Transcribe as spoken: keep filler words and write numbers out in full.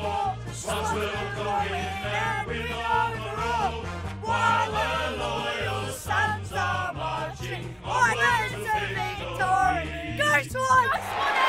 war. Swans will go in and win overall, while the loyal sons are marching onwards to victory. Go Swans!